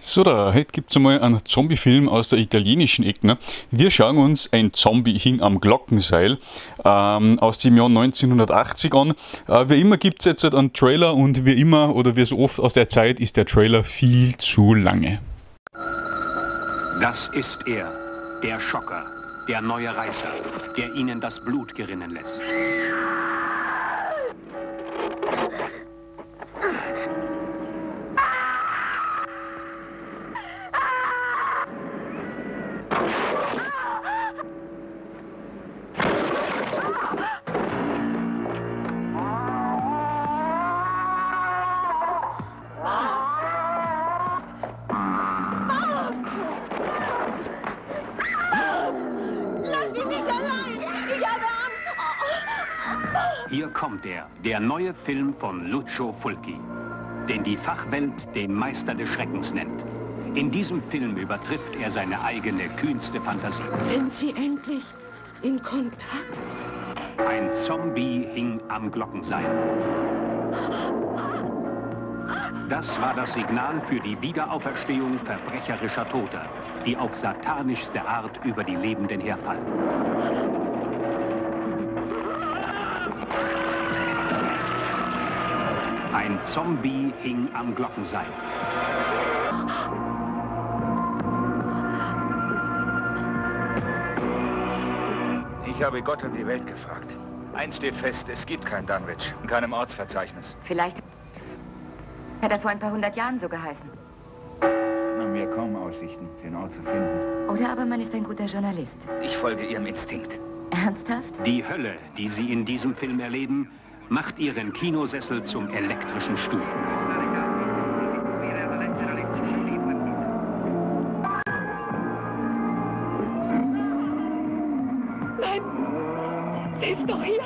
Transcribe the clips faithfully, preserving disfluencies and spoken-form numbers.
So, da, heute gibt es einmal einen Zombie-Film aus der italienischen Ecke. Ne? Wir schauen uns Ein Zombie hing am Glockenseil ähm, aus dem Jahr neunzehnhundertachtzig an. Äh, wie immer gibt es jetzt halt einen Trailer und wie immer oder wie so oft aus der Zeit ist der Trailer viel zu lange. Das ist er, der Schocker, der neue Reißer, der ihnen das Blut gerinnen lässt. Hier kommt er, der neue Film von Lucio Fulci, den die Fachwelt den Meister des Schreckens nennt. In diesem Film übertrifft er seine eigene kühnste Fantasie. Sind Sie endlich in Kontakt? Ein Zombie hing am Glockenseil. Das war das Signal für die Wiederauferstehung verbrecherischer Toter, die auf satanischste Art über die Lebenden herfallen. Ein Zombie hing am Glockenseil. Ich habe Gott und die Welt gefragt. Eins steht fest, es gibt kein Dunwich, in keinem Ortsverzeichnis. Vielleicht hat er vor ein paar hundert Jahren so geheißen. Haben wir kaum Aussichten, den Ort zu finden. Oder aber man ist ein guter Journalist. Ich folge Ihrem Instinkt. Ernsthaft? Die Hölle, die Sie in diesem Film erleben, macht Ihren Kinosessel zum elektrischen Stuhl. Nein, sie ist doch hier.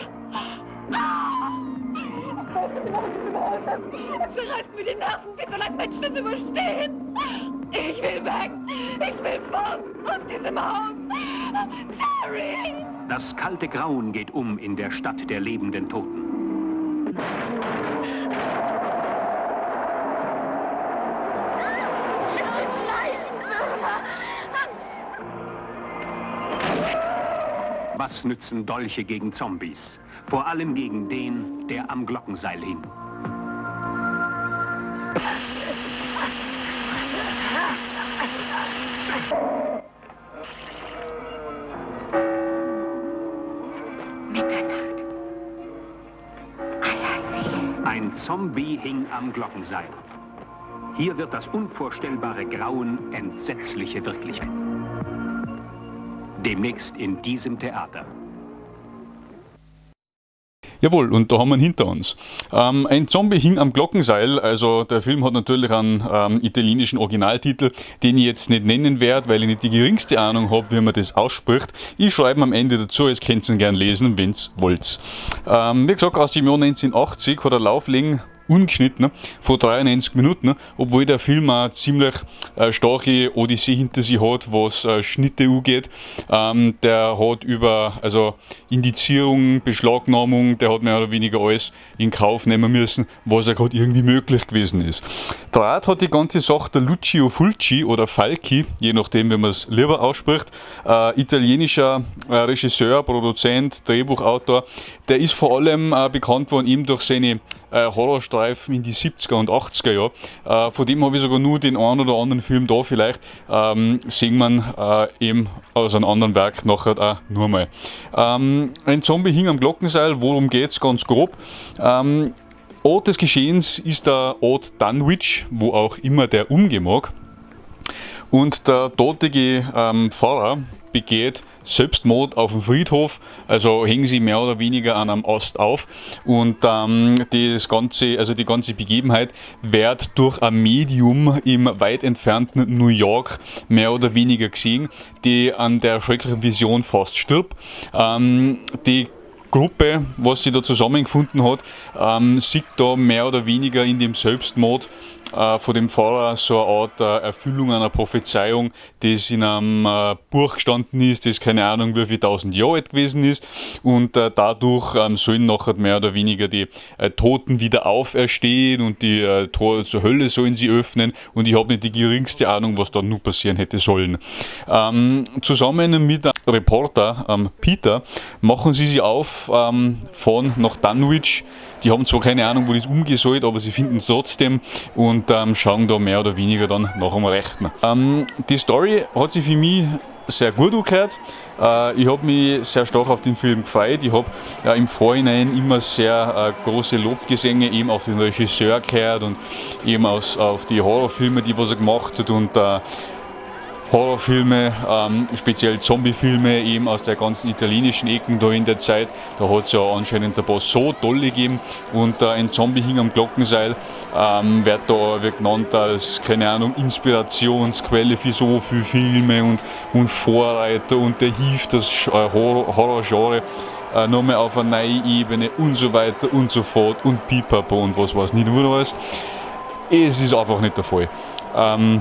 Es zerreißt mir die Nerven. Wie soll ein Mensch das überstehen? Ich will weg. Ich will fort aus diesem Haus. Jerry! Das kalte Grauen geht um in der Stadt der lebenden Toten. Was nützen Dolche gegen Zombies? Vor allem gegen den, der am Glockenseil hing. Mitternacht. Aller Seelen. Ein Zombie hing am Glockenseil. Hier wird das unvorstellbare Grauen entsetzliche Wirklichkeit. Demnächst in diesem Theater. Jawohl, und da haben wir ihn hinter uns. Ähm, ein Zombie hing am Glockenseil, also der Film hat natürlich einen ähm, italienischen Originaltitel, den ich jetzt nicht nennen werde, weil ich nicht die geringste Ahnung habe, wie man das ausspricht. Ich schreibe am Ende dazu, jetzt könnt ihr ihn gerne lesen, wenn ihr wollt. Ähm, wie gesagt, aus dem Jahr neunzehnhundertachtzig hat er Lauflänge ungeschnitten, von dreiundneunzig Minuten, obwohl der Film eine ziemlich äh, starke Odyssee hinter sich hat, was äh, Schnitte angeht. Ähm, der hat über also Indizierung, Beschlagnahmung, der hat mehr oder weniger alles in Kauf nehmen müssen, was ja gerade irgendwie möglich gewesen ist. Draht hat die ganze Sache der Lucio Fulci oder Falchi, je nachdem, wie man es lieber ausspricht, äh, italienischer äh, Regisseur, Produzent, Drehbuchautor, der ist vor allem äh, bekannt worden eben durch seine äh, Horrorstreifen in die siebziger und achtziger Jahre. Äh, von dem habe ich sogar nur den einen oder anderen Film da vielleicht, ähm, sehen wir äh, eben aus einem anderen Werk nachher auch nur mal. Ähm, ein Zombie hing am Glockenseil, worum geht es ganz grob? Ähm, Ort des Geschehens ist der Ort Dunwich, wo auch immer der umgehen mag. Und der dortige ähm, Pfarrer begeht Selbstmord auf dem Friedhof, also hängen sie mehr oder weniger an einem Ast auf und ähm, das ganze, also die ganze Begebenheit wird durch ein Medium im weit entfernten New York mehr oder weniger gesehen, die an der schrecklichen Vision fast stirbt. Ähm, die Gruppe, was sie da zusammengefunden hat, ähm, sieht da mehr oder weniger in dem Selbstmord äh, von dem Pfarrer so eine Art äh, Erfüllung einer Prophezeiung, das in einem äh, Buch gestanden ist, das keine Ahnung wie viel tausend Jahre alt gewesen ist, und äh, dadurch ähm, sollen nachher mehr oder weniger die äh, Toten wieder auferstehen und die äh, Tore zur Hölle sollen sie öffnen, und ich habe nicht die geringste Ahnung, was da nur passieren hätte sollen. Ähm, zusammen mit einem Reporter, ähm, Peter, machen sie sich auf, ähm, fahren nach Dunwich. Die haben zwar keine Ahnung, wo das umgehen soll, aber sie finden es trotzdem und ähm, schauen da mehr oder weniger dann nach dem Rechten. Ähm, die Story hat sich für mich sehr gut angehört. Äh, ich habe mich sehr stark auf den Film gefreut. Ich habe äh, im Vorhinein immer sehr äh, große Lobgesänge eben auf den Regisseur gehört und eben aus, auf die Horrorfilme, die was er gemacht hat, und äh, Horrorfilme, ähm, speziell Zombiefilme eben aus der ganzen italienischen Ecken da in der Zeit. Da hat es ja anscheinend ein paar so tolle gegeben, und äh, ein Zombie hing am Glockenseil ähm, wird da wird genannt als, keine Ahnung, Inspirationsquelle für so viele Filme und, und Vorreiter, und der hieft das äh, Horrorgenre äh, nochmal auf eine neue Ebene und so weiter und so fort und pipapo und was weiß nicht, wo du weißt. Es ist einfach nicht der Fall. Ähm,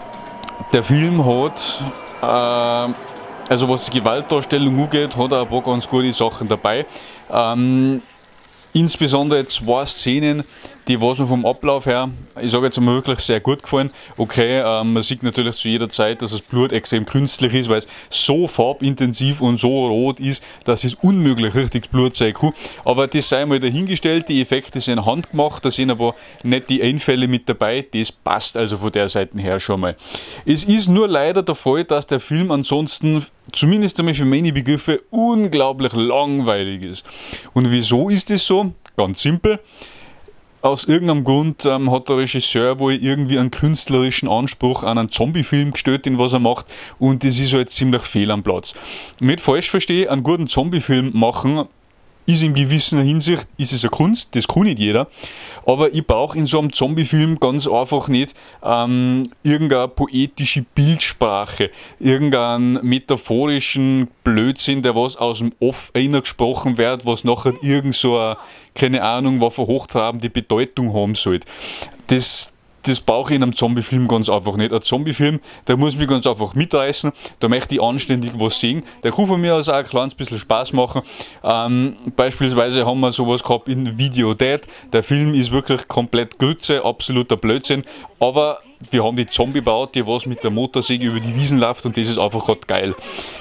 Der Film hat, äh, also was die Gewaltdarstellung angeht, hat er ein paar ganz gute Sachen dabei. Ähm, insbesondere zwei Szenen, die was mir vom Ablauf her, ich sage jetzt mal, wirklich sehr gut gefallen. Okay, ähm, man sieht natürlich zu jeder Zeit, dass das Blut extrem künstlich ist, weil es so farbintensiv und so rot ist, dass es unmöglich richtiges Blut sein kann. Aber das sei mal dahingestellt, die Effekte sind handgemacht, da sind aber nicht die Einfälle mit dabei, das passt also von der Seite her schon mal. Es ist nur leider der Fall, dass der Film ansonsten, zumindest einmal für meine Begriffe, unglaublich langweilig ist. Und wieso ist das so? Ganz simpel. Aus irgendeinem Grund ähm, hat der Regisseur wohl irgendwie einen künstlerischen Anspruch an einen Zombie-Film gestellt, in was er macht, und das ist halt ziemlich fehl am Platz. Nicht falsch verstehe, einen guten Zombie-Film machen ist in gewisser Hinsicht ist es eine Kunst, das kann nicht jeder, aber ich brauche in so einem Zombie-Film ganz einfach nicht ähm, irgendeine poetische Bildsprache, irgendeinen metaphorischen Blödsinn, der was aus dem Off gesprochen wird, was nachher irgend so eine, keine Ahnung, was für hochtrabende Bedeutung haben sollte. Das Das brauche ich in einem Zombie-Film ganz einfach nicht. Ein Zombie-Film, der muss mich ganz einfach mitreißen, da möchte ich anständig was sehen. Der kann von mir aus auch ein kleines bisschen Spaß machen. Ähm, beispielsweise haben wir sowas gehabt in Video Dead. Der Film ist wirklich komplett Grütze, absoluter Blödsinn, aber wir haben die Zombie-Braut, die was mit der Motorsäge über die Wiesen läuft, und das ist einfach gerade geil.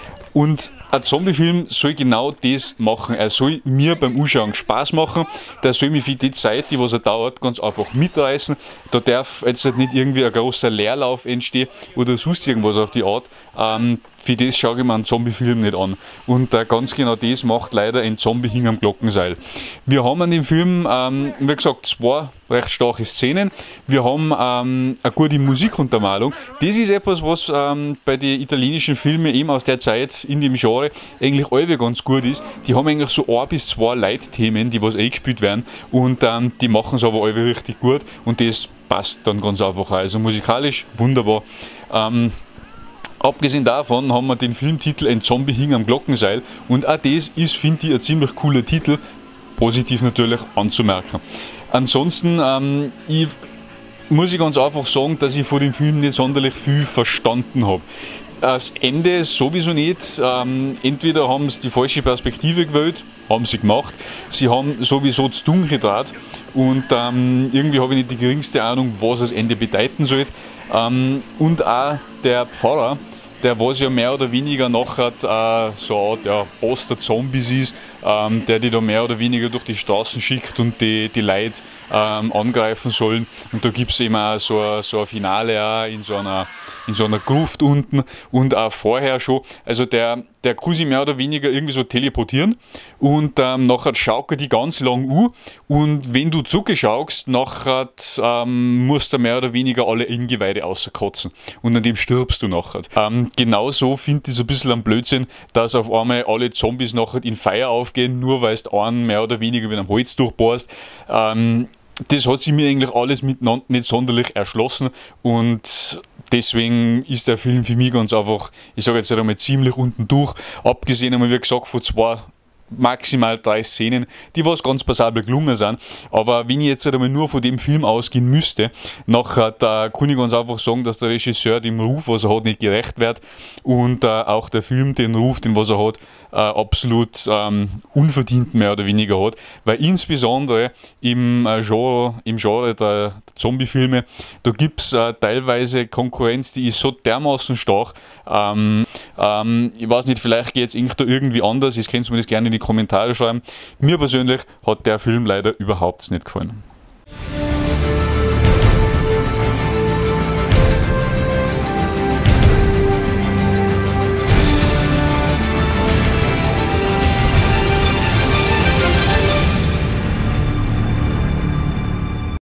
Und ein Zombie-Film soll genau das machen. Er soll mir beim Anschauen Spaß machen. Der soll mich für die Zeit, die was er dauert, ganz einfach mitreißen. Da darf jetzt halt nicht irgendwie ein großer Leerlauf entstehen oder sonst irgendwas auf die Art. Ähm, für das schaue ich mir einen Zombie-Film nicht an. Und äh, ganz genau das macht leider ein Zombie hing am Glockenseil. Wir haben an dem Film, ähm, wie gesagt, zwei recht starke Szenen. Wir haben ähm, eine gute Musikuntermalung. Das ist etwas, was ähm, bei den italienischen Filmen eben aus der Zeit in dem Genre eigentlich alle ganz gut ist. Die haben eigentlich so ein bis zwei Leitthemen, die was eingespielt werden, und ähm, die machen es aber alle richtig gut, und das passt dann ganz einfach. Also musikalisch wunderbar. Ähm, Abgesehen davon haben wir den Filmtitel Ein Zombie hing am Glockenseil, und auch das ist, finde ich, ein ziemlich cooler Titel, positiv natürlich anzumerken. Ansonsten ähm, ich, muss ich ganz einfach sagen, dass ich von dem Film nicht sonderlich viel verstanden habe. Das Ende sowieso nicht. Ähm, entweder haben sie die falsche Perspektive gewählt, haben sie gemacht. Sie haben sowieso zu dunkel draht, und ähm, irgendwie habe ich nicht die geringste Ahnung, was das Ende bedeuten soll. Ähm, und auch der Pfarrer, der was ja mehr oder weniger nachher äh, so eine Art ja, Boss der Zombies ist, ähm, der die da mehr oder weniger durch die Straßen schickt und die, die Leute ähm, angreifen sollen. Und da gibt es eben auch so ein, so ein Finale auch in so einer, in so einer Gruft unten, und auch vorher schon. Also der, der kann sich mehr oder weniger irgendwie so teleportieren, und ähm, nachher schaut er die ganz lang an, und wenn du zugeschaust, nachher ähm, musst du mehr oder weniger alle Ingeweide außerkotzen, und an dem stirbst du nachher. Ähm, genauso finde ich es ein bisschen am Blödsinn, dass auf einmal alle Zombies nachher in Feuer aufgehen, nur weil du einen mehr oder weniger mit einem Holz durchbohrst. Ähm, das hat sich mir eigentlich alles miteinander nicht sonderlich erschlossen, und deswegen ist der Film für mich ganz einfach, ich sage jetzt einmal, ziemlich unten durch. Abgesehen einmal, wie gesagt, von zwei maximal drei Szenen, die was ganz passabel gelungen sind. Aber wenn ich jetzt einmal nur von dem Film ausgehen müsste, nachher da kann ich ganz einfach sagen, dass der Regisseur dem Ruf, was er hat, nicht gerecht wird und äh, auch der Film den Ruf, den was er hat, äh, absolut ähm, unverdient mehr oder weniger hat, weil insbesondere im äh, Genre, im Genre der Zombie-Filme, da gibt es äh, teilweise Konkurrenz, die ist so dermaßen stark. Ähm, ähm, ich weiß nicht, vielleicht geht es da irgendwie anders, jetzt könnt ihr mir das gerne in die Kommentare schreiben. Mir persönlich hat der Film leider überhaupt nicht gefallen.